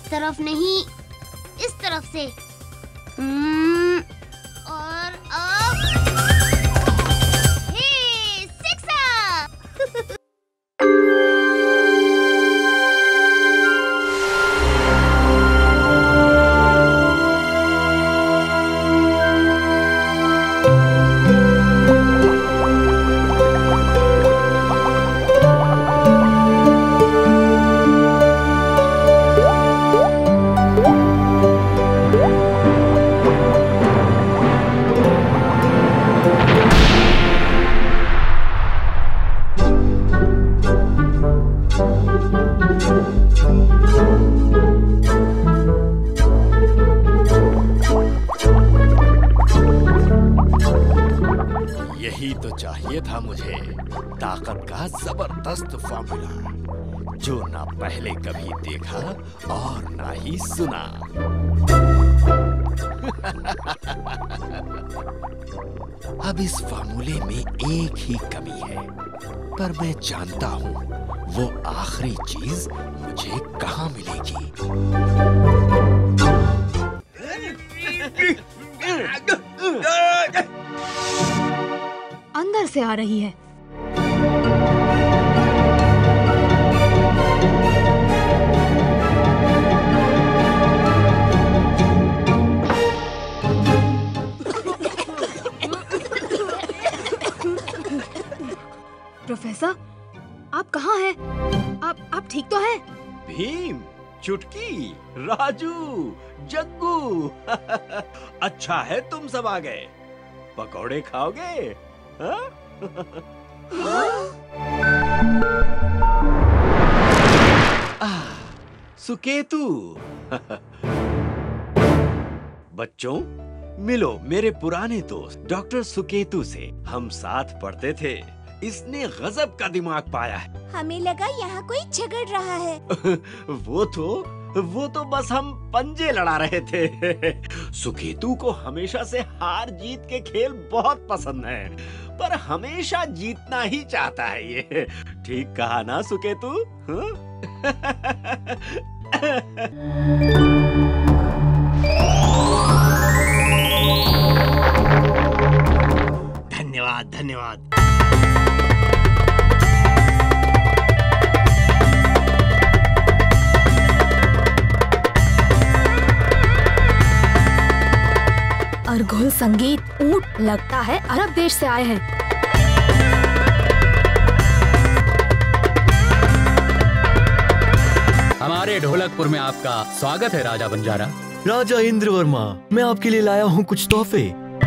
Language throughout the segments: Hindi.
तरफ नहीं, इस तरफ से। और अब हे सिक्सर। यही तो चाहिए था मुझे, ताकत का जबरदस्त फार्मूला, जो ना पहले कभी देखा और ना ही सुना। अब इस फार्मूले में एक ही कमी है, पर मैं जानता हूँ वो आखिरी चीज मुझे कहाँ मिलेगी। अंदर से आ रही है। प्रोफेसर, आप कहाँ हैं? आप ठीक तो हैं? भीम, चुटकी, राजू, जग्गू। अच्छा है तुम सब आ गए। पकौड़े खाओगे? हाँ? सुकेतु। बच्चों, मिलो मेरे पुराने दोस्त डॉक्टर सुकेतु से। हम साथ पढ़ते थे। इसने गजब का दिमाग पाया है। हमें लगा यहाँ कोई झगड़ रहा है। वो तो बस हम पंजे लड़ा रहे थे। सुकेतु को हमेशा से हार जीत के खेल बहुत पसंद है, पर हमेशा जीतना ही चाहता है ये। ठीक कहा ना सुकेतु? धन्यवाद धन्यवाद। अर्घुल संगीत ऊंट लगता है अरब देश से आए हैं। हमारे ढोलकपुर में आपका स्वागत है राजा बंजारा। राजा इंद्र वर्मा, मैं आपके लिए लाया हूँ कुछ तोहफे।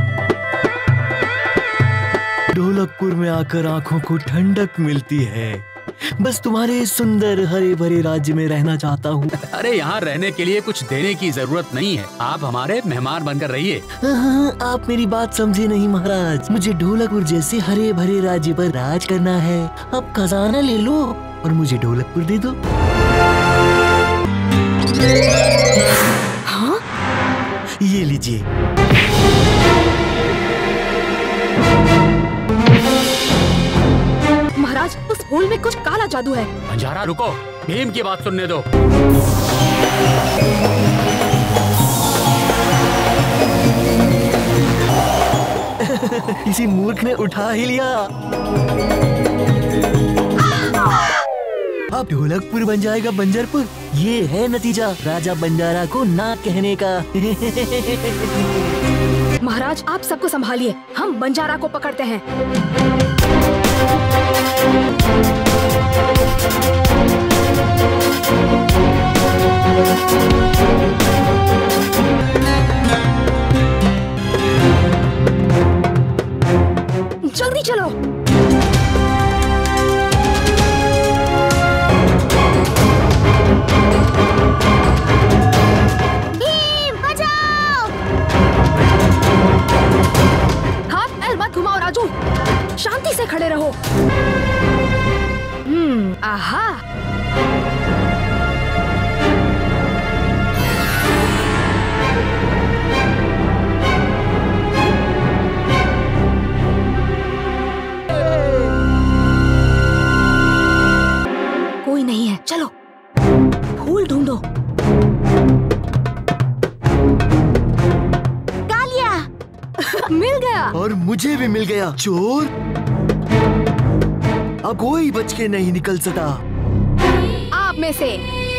ढोलकपुर में आकर आंखों को ठंडक मिलती है। बस तुम्हारे सुंदर हरे भरे राज्य में रहना चाहता हूँ। अरे यहाँ रहने के लिए कुछ देने की जरूरत नहीं है, आप हमारे मेहमान बनकर रहिए। आप मेरी बात समझे नहीं महाराज। मुझे ढोलकपुर जैसे हरे भरे राज्य पर राज करना है। अब खजाना ले लो और मुझे ढोलकपुर दे दो। हाँ? ये लीजिए। महाराज, उस फूल में कुछ काला जादू है। बंजारा रुको, भीम की बात सुनने दो। किसी मूर्ख ने उठा ही लिया। अब ढोलकपुर बन जाएगा बंजरपुर। ये है नतीजा राजा बंजारा को ना कहने का। महाराज, आप सबको संभालिए, हम बंजारा को पकड़ते हैं। जल्दी चलो। भीम, बचाओ! हाथ पैर मत घुमाओ राजू, शांति से खड़े रहो। आहा। कोई नहीं है, चलो फूल ढूंढो। मिल गया। और मुझे भी मिल गया। चोर अब कोई बच के नहीं निकल सकता। आप में से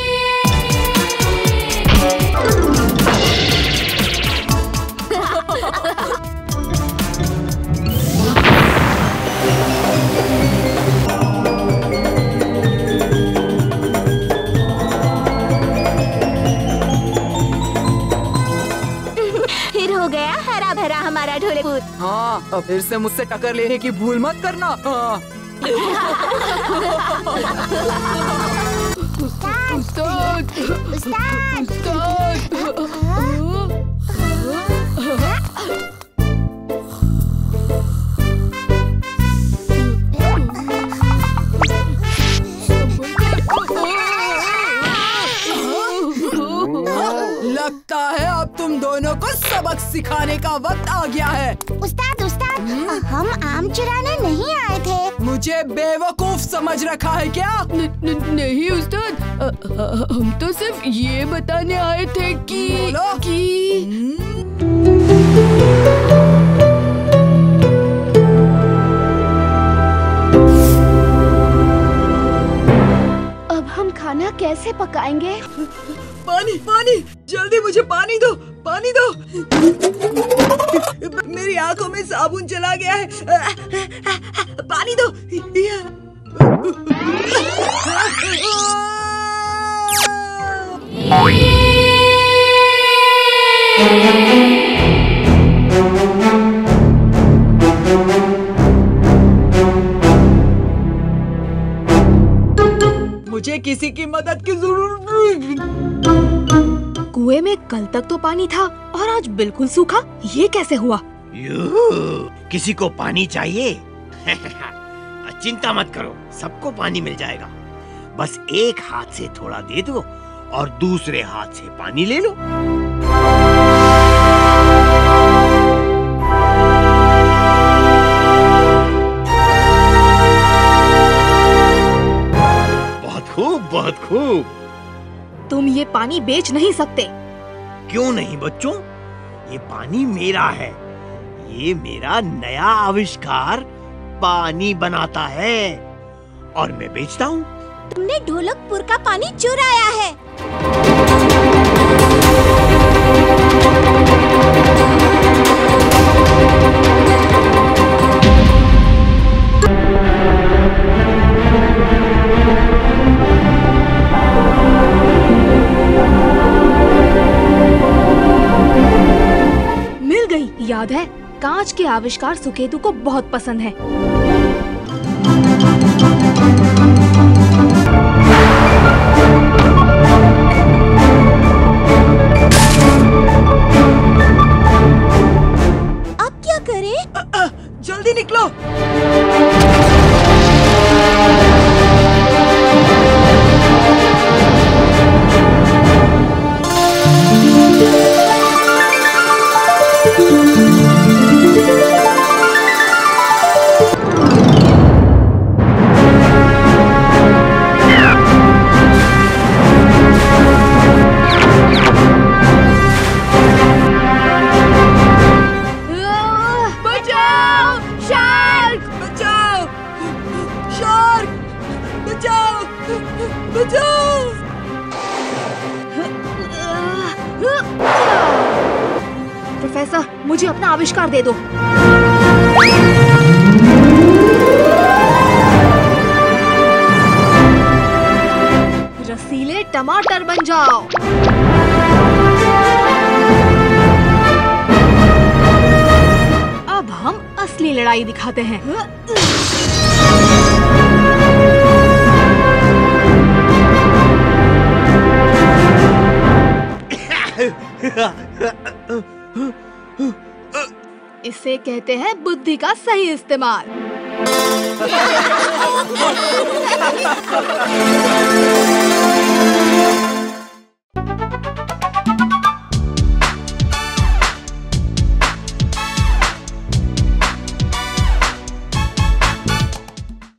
फिर हो गया हरा भरा हमारा ढोलकपुर। हाँ, अब फिर से मुझसे टक्कर लेने की भूल मत करना। हाँ। उस्ताद, उस्ताद, लगता है अब तुम दोनों को सबक सिखाने का वक्त आ गया है। उस्ताद, उस्ताद, हम आम चुराने नहीं आए थे। मुझे बेवकूफ समझ रखा है क्या? नहीं उस्ताद, हम तो सिर्फ ये बताने आए थे कि अब हम खाना कैसे पकाएंगे? पानी, पानी, जल्दी मुझे पानी दो, पानी दो। मेरी आंखों में साबुन चला गया है। पानी दो। मुझे किसी की मदद की जरूरत। कुएं में कल तक तो पानी था और आज बिल्कुल सूखा। ये कैसे हुआ? किसी को पानी चाहिए? चिंता मत करो, सबको पानी मिल जाएगा। बस एक हाथ से थोड़ा दे दो और दूसरे हाथ से पानी ले लो। बहुत खूब, बहुत खूब। तुम ये पानी बेच नहीं सकते। क्यों नहीं बच्चों, ये पानी मेरा है। ये मेरा नया आविष्कार पानी बनाता है और मैं बेचता हूँ। तुमने ढोलकपुर का पानी चुराया है। मिल गई। याद है, कांच के आविष्कार सुकेतु को बहुत पसंद है। अब क्या करें? जल्दी निकलो। प्रोफेसर, मुझे अपना आविष्कार दे दो। रसीले टमाटर बन जाओ। अब हम असली लड़ाई दिखाते हैं। इसे कहते हैं बुद्धि का सही इस्तेमाल।